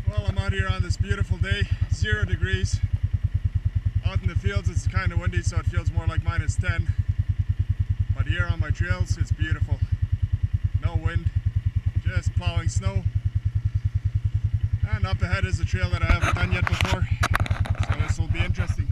Well, I'm out here on this beautiful day, 0 degrees. Out in the fields it's kind of windy, so it feels more like -10. But here on my trails it's beautiful. No wind, just plowing snow. And up ahead is a trail that I haven't done yet before, so this will be interesting.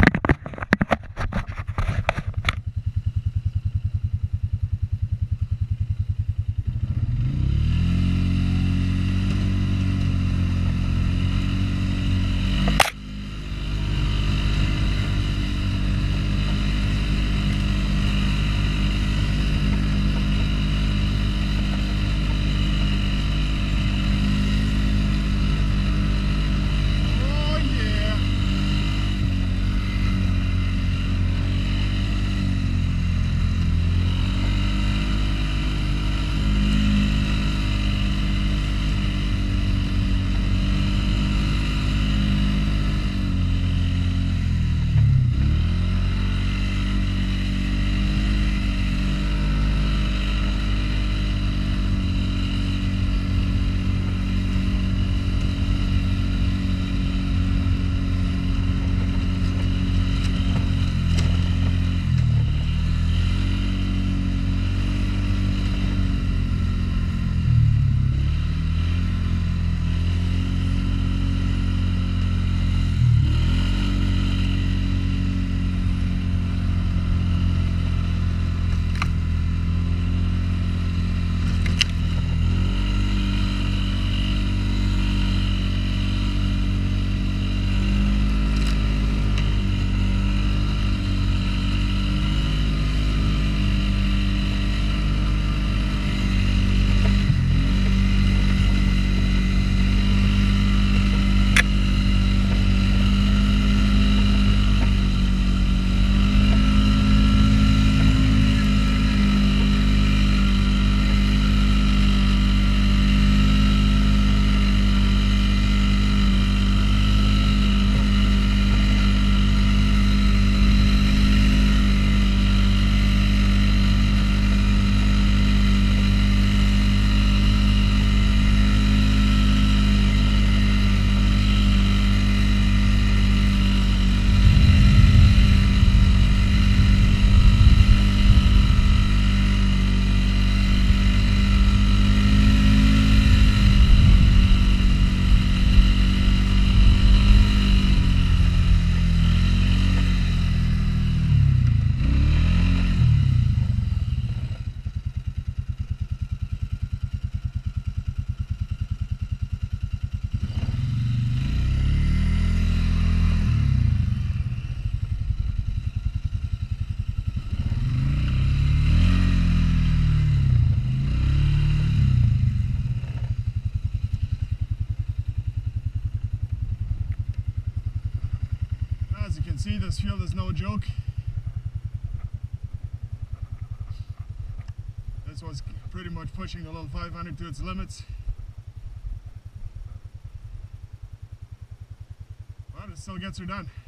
As you can see, this field is no joke. This was pretty much pushing the little 500 to its limits. But it still gets her done.